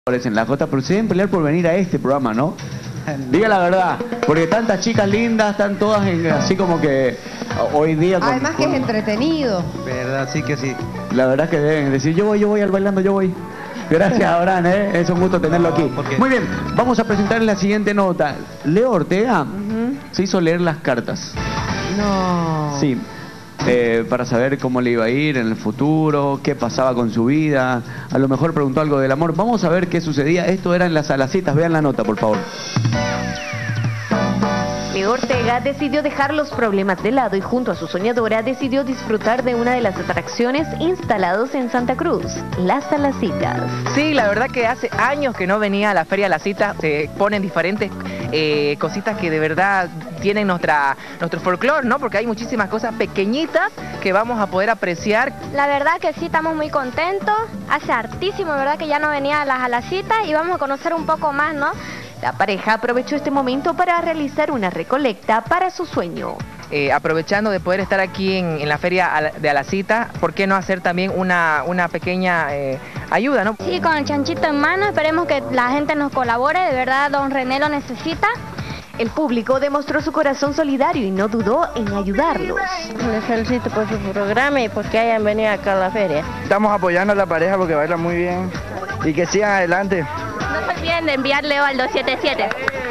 en la Jota, pero se deben pelear por venir a este programa, ¿no? Diga la verdad, porque tantas chicas lindas, están todas así como que hoy día... Además que es entretenido. Verdad, sí que sí. La verdad que deben decir, yo voy al bailando, yo voy. Gracias, Abraham, es un gusto tenerlo aquí. Muy bien, vamos a presentarles la siguiente nota. Leo Ortega se hizo leer las cartas. No. Sí. Para saber cómo le iba a ir en el futuro, qué pasaba con su vida, a lo mejor preguntó algo del amor. Vamos a ver qué sucedía. Esto era en las alacitas, vean la nota, por favor. Leo Ortega decidió dejar los problemas de lado y junto a su soñadora decidió disfrutar de una de las atracciones instalados en Santa Cruz, las alacitas. Sí, la verdad que hace años que no venía a la Feria de las Citas, se ponen diferentes cositas que de verdad tienen nuestro folclore, ¿no? Porque hay muchísimas cosas pequeñitas que vamos a poder apreciar. La verdad que sí, estamos muy contentos. Hace hartísimo, ¿verdad? Que ya no venía a las alacitas y vamos a conocer un poco más, ¿no? La pareja aprovechó este momento para realizar una recolecta para su sueño. Aprovechando de poder estar aquí en la Feria de Alacita, ¿por qué no hacer también una pequeña ayuda, ¿no? Sí, con el chanchito en mano, esperemos que la gente nos colabore, de verdad don René lo necesita. El público demostró su corazón solidario y no dudó en ayudarlos. Les felicito por su programa y porque hayan venido acá a la feria. Estamos apoyando a la pareja porque baila muy bien y que sigan adelante. No se olviden de enviar Leo al 277.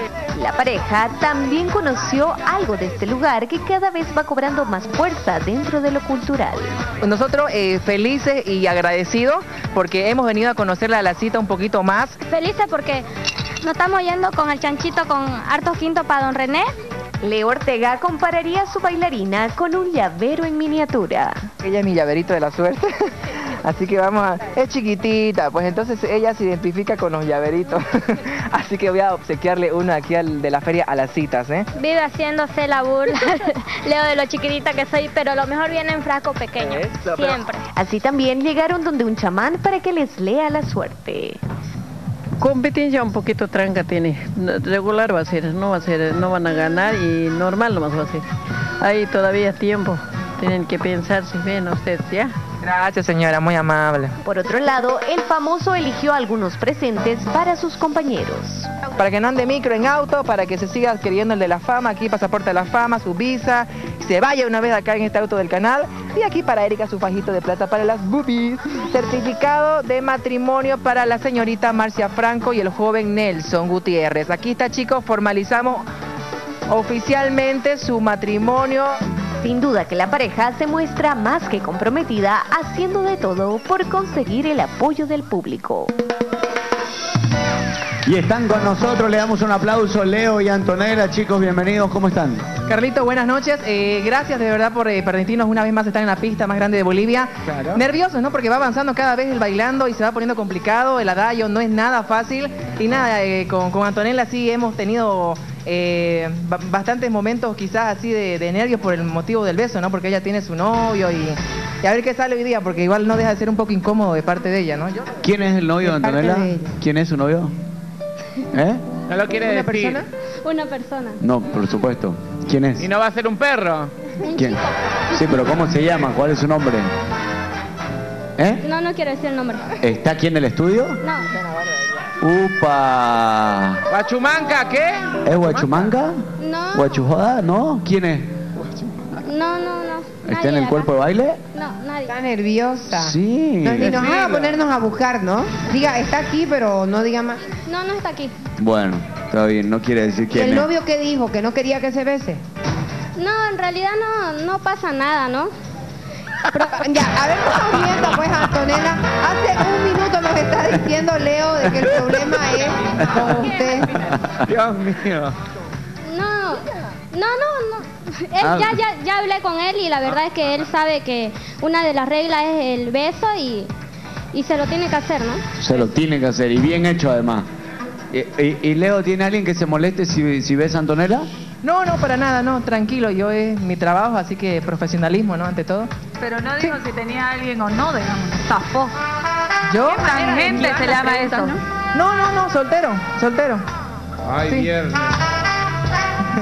La pareja también conoció algo de este lugar que cada vez va cobrando más fuerza dentro de lo cultural. Nosotros felices y agradecidos porque hemos venido a conocer la Alacita un poquito más. Felices porque nos estamos yendo con el chanchito con hartos quintos para don René. Leo Ortega compararía a su bailarina con un llavero en miniatura. Ella es mi llaverito de la suerte. Así que es chiquitita, pues entonces ella se identifica con los llaveritos. Así que voy a obsequiarle uno aquí de la Feria a las Citas, ¿eh? Vive haciéndose la burla, Leo, de lo chiquitita que soy, pero lo mejor viene en frasco pequeño, eso, siempre. Así también llegaron donde un chamán para que les lea la suerte. Competencia un poquito tranca tiene, regular va a ser, no van a ganar y normal nomás va a ser. Hay todavía tiempo, tienen que pensar si ven ustedes, ¿ya? Gracias, señora, muy amable. Por otro lado, el famoso eligió algunos presentes para sus compañeros. Para que no ande micro en auto, para que se siga adquiriendo el de la fama, aquí pasaporte de la fama, su visa, se vaya una vez acá en este auto del canal. Y aquí para Erika su fajito de plata para las boobies. Certificado de matrimonio para la señorita Marcia Franco y el joven Nelson Gutiérrez. Aquí está, chicos, formalizamos oficialmente su matrimonio. Sin duda que la pareja se muestra más que comprometida, haciendo de todo por conseguir el apoyo del público. Y están con nosotros, le damos un aplauso, Leo y Antonella. Chicos, bienvenidos, ¿cómo están? Carlito, buenas noches. Gracias de verdad por permitirnos una vez más estar en la pista más grande de Bolivia. Claro. Nerviosos, ¿no? Porque va avanzando cada vez el bailando y se va poniendo complicado. El adagio no es nada fácil. Y nada, con Antonella sí hemos tenido bastantes momentos quizás así de nervios por el motivo del beso, ¿no? Porque ella tiene su novio y a ver qué sale hoy día, porque igual no deja de ser un poco incómodo de parte de ella, ¿no? ¿Quién es el novio de Antonella? ¿Quién es su novio? ¿Eh? ¿No lo quiere ¿Una decir? persona? Una persona. No, por supuesto. ¿Quién es? ¿Y no va a ser un perro? ¿Quién? Sí, pero ¿cómo se llama? ¿Cuál es su nombre? ¿Eh? No quiero decir el nombre. ¿Está aquí en el estudio? No. ¡Upa! ¿Guachumanca qué? ¿Es Huachumanga? No. ¿Guachujoda? ¿No? ¿Quién es? No. ¿Está en el cuerpo de baile? No, nadie. Está nerviosa. Sí. Y nos haga ponernos a buscar, ¿no? Diga, está aquí, pero no diga más. No está aquí. Bueno, está bien, no quiere decir ¿Y quién el es. novio qué dijo? ¿Que no quería que se bese? No, en realidad no pasa nada, ¿no? Pero, ya, a ver, no nos mienta, pues, Antonella. Hace un minuto nos está diciendo Leo de que el problema es con usted. Dios mío. No. Ya hablé con él y la verdad es que él sabe que una de las reglas es el beso y se lo tiene que hacer, ¿no? Se lo tiene que hacer, y bien hecho además. ¿Y Leo tiene alguien que se moleste si ves a Antonella? No, para nada, no, tranquilo, yo es mi trabajo, así que profesionalismo, ¿no? Ante todo. Pero no dijo si tenía alguien o no, digamos, zafó. ¿Yo? ¿Qué tangente se llama eso? No, soltero. Ay, Sí. viernes.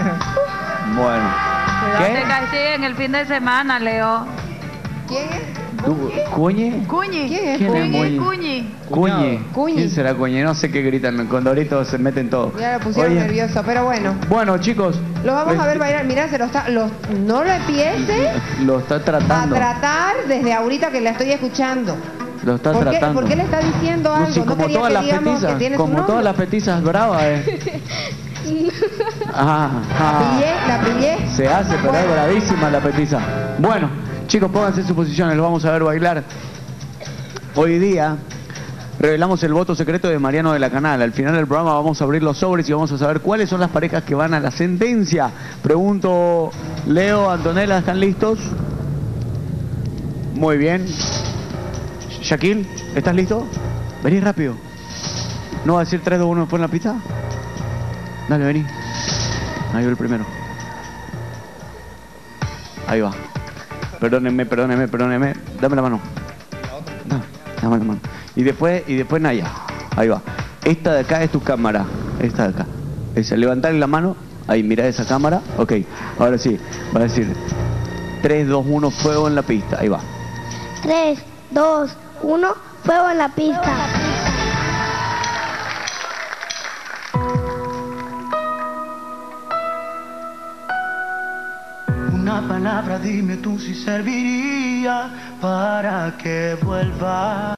Bueno. Cuidado, ¿Qué? te castiguen el fin de semana, Leo. ¿Quién es? ¿Cuñe? Cuñi. ¿Quién es Muñe? Cuñe. ¿Quién será Cuñe? No sé qué gritan. Con Dorito se meten todos. Ya lo pusieron nervioso, pero bueno. Bueno, chicos. Lo vamos a ver bailar. Mirá, no lo empiece lo está tratando. a tratar desde ahorita que la estoy escuchando. Lo está tratando. ¿Por qué le está diciendo algo? No, sí, como todas las petizas. Como todas las petizas bravas, La pillé. Se hace, pero es bravísima la petiza. Bueno, chicos, pónganse en sus posiciones, lo vamos a ver bailar. Hoy día revelamos el voto secreto de Mariano de la Canal. Al final del programa vamos a abrir los sobres y vamos a saber cuáles son las parejas que van a la sentencia. Pregunto, Leo, Antonella, ¿están listos? Muy bien. Shaquille, ¿estás listo? Vení rápido. ¿No va a decir 3, 2, 1 después en la pista? Dale, vení. Ahí va el primero. Ahí va. Perdónenme. Dame la mano. Dame la mano. Y después Naya. Ahí va. Esta de acá es tu cámara. Esta de acá. Esa. Levantarle la mano. Ahí, mira esa cámara. Ok. Ahora sí. Va a decir 3, 2, 1, fuego en la pista. Ahí va. 3, 2, 1, fuego en la pista. Una palabra, dime tú si serviría para que vuelva.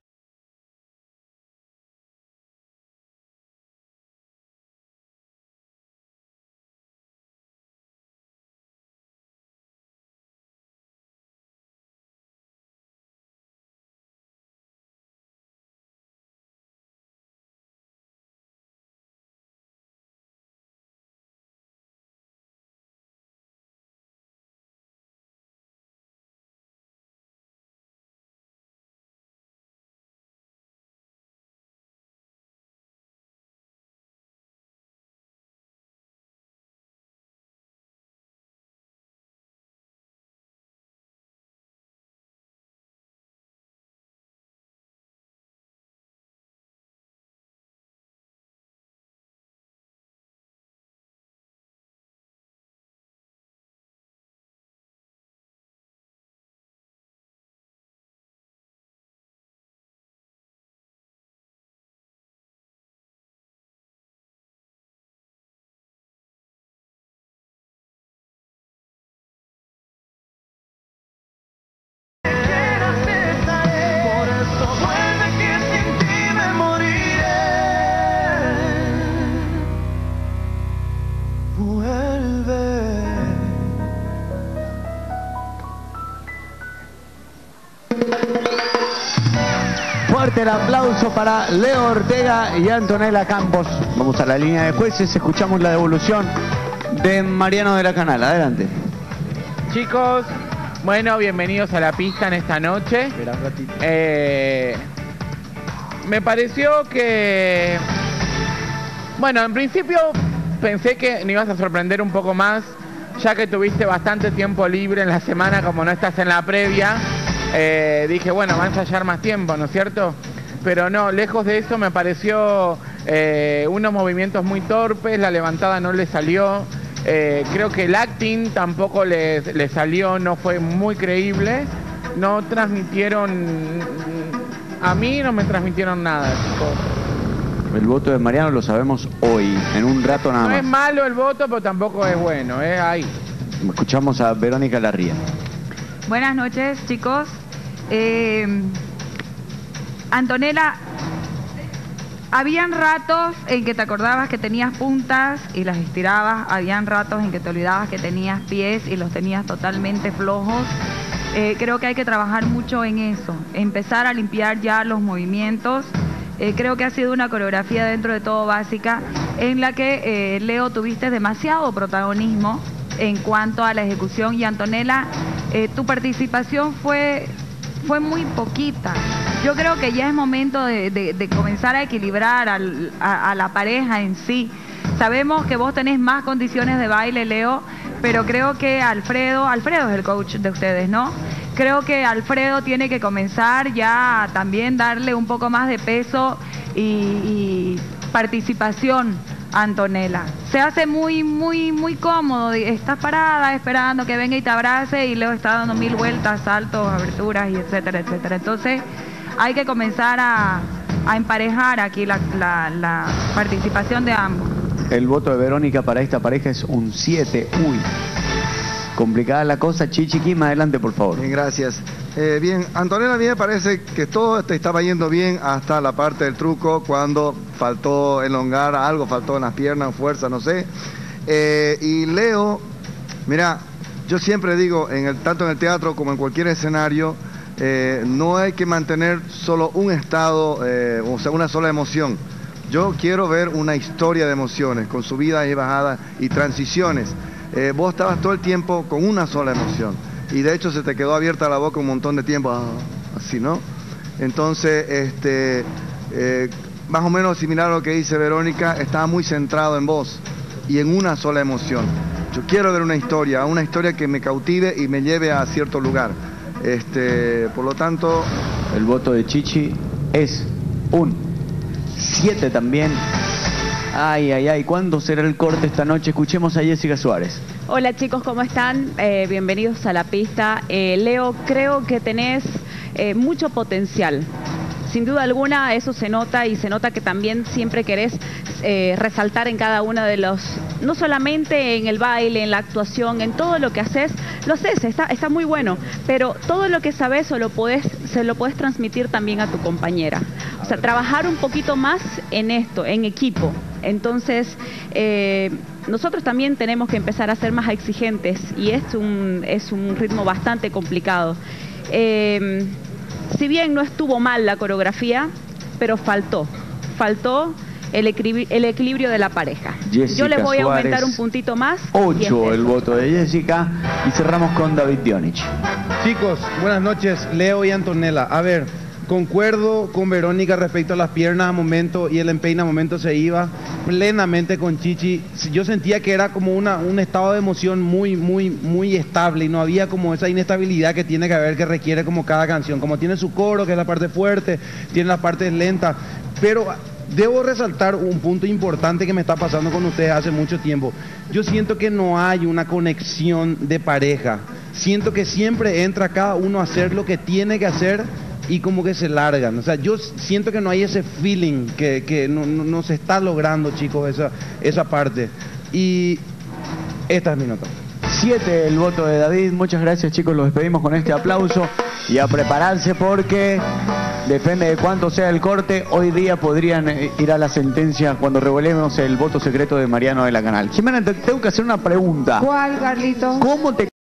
Fuerte el aplauso para Leo Ortega y Antonella Campos. Vamos a la línea de jueces, escuchamos la devolución de Mariano de la Canal. Adelante. Chicos, bueno, bienvenidos a la pista en esta noche. Espera un ratito. Me pareció que... Bueno, en principio pensé que me ibas a sorprender un poco más, ya que tuviste bastante tiempo libre en la semana, como no estás en la previa. Dije, bueno, va a ensayar más tiempo, ¿no es cierto? Pero no, lejos de eso me pareció unos movimientos muy torpes, la levantada no le salió, creo que el acting tampoco le salió, no fue muy creíble, no transmitieron, a mí no me transmitieron nada, chicos. El voto de Mariano lo sabemos hoy, en un rato nada más. No es malo el voto, pero tampoco es bueno, es ahí. Escuchamos a Verónica Larría. Buenas noches, chicos. Antonella, habían ratos en que te acordabas que tenías puntas y las estirabas, habían ratos en que te olvidabas que tenías pies y los tenías totalmente flojos. Creo que hay que trabajar mucho en eso, empezar a limpiar ya los movimientos. Creo que ha sido una coreografía dentro de todo básica, en la que, Leo, tuviste demasiado protagonismo en cuanto a la ejecución, y Antonella, tu participación fue muy poquita. Yo creo que ya es momento de comenzar a equilibrar a la pareja en sí. Sabemos que vos tenés más condiciones de baile, Leo, pero creo que Alfredo es el coach de ustedes, ¿no? Creo que Alfredo tiene que comenzar ya a también darle un poco más de peso y participación Antonella. Se hace muy, muy, muy cómodo. Estás parada esperando que venga y te abrace y luego está dando 1000 vueltas, saltos, aberturas y etcétera, etcétera. Entonces hay que comenzar a emparejar aquí la participación de ambos. El voto de Verónica para esta pareja es un 7. Uy, complicada la cosa. Chichiquín, adelante por favor. Bien, gracias. Bien, Antonella, a mí me parece que todo te estaba yendo bien hasta la parte del truco, cuando faltó elongar algo, faltó en las piernas, fuerza, no sé. Y Leo, mira, yo siempre digo, tanto en el teatro como en cualquier escenario, no hay que mantener solo un estado, o sea, una sola emoción. Yo quiero ver una historia de emociones, con subidas y bajadas y transiciones. Vos estabas todo el tiempo con una sola emoción. Y de hecho se te quedó abierta la boca un montón de tiempo, así, ¿no? Entonces, más o menos similar a lo que dice Verónica, estaba muy centrado en vos y en una sola emoción. Yo quiero ver una historia que me cautive y me lleve a cierto lugar. Por lo tanto... El voto de Chichi es un 7 también. Ay, ay, ay, ¿cuándo será el corte esta noche? Escuchemos a Jessica Suárez. Hola chicos, ¿cómo están? Bienvenidos a la pista. Leo, creo que tenés mucho potencial. Sin duda alguna eso se nota, y se nota que también siempre querés resaltar en cada uno de los, no solamente en el baile, en la actuación, en todo lo que haces, lo haces, está muy bueno, pero todo lo que sabes se lo podés transmitir también a tu compañera. O sea, trabajar un poquito más en esto, en equipo. Entonces, nosotros también tenemos que empezar a ser más exigentes, y es un ritmo bastante complicado. Si bien no estuvo mal la coreografía, pero faltó el equilibrio de la pareja. Jessica Yo le voy a Suárez, aumentar un puntito más. 8 el voto de Jessica, y cerramos con David Dionich. Chicos, buenas noches, Leo y Antonella. A ver, concuerdo con Verónica respecto a las piernas a momento, y el empeine a momento se iba plenamente con Chichi. Yo sentía que era como un estado de emoción muy estable, y no había como esa inestabilidad que tiene que haber, que requiere como cada canción. Como tiene su coro, que es la parte fuerte, tiene las partes lentas, pero debo resaltar un punto importante que me está pasando con ustedes hace mucho tiempo. Yo siento que no hay una conexión de pareja. Siento que siempre entra cada uno a hacer lo que tiene que hacer y como que se largan. O sea, yo siento que no hay ese feeling que no se está logrando, chicos, esa parte. Y esta es mi nota. 7 el voto de David. Muchas gracias, chicos, los despedimos con este aplauso, y a prepararse porque depende de cuánto sea el corte. Hoy día podrían ir a la sentencia cuando revelemos el voto secreto de Mariano de la Canal. Jimena, te tengo que hacer una pregunta. ¿Cuál, Carlito? ¿Cómo te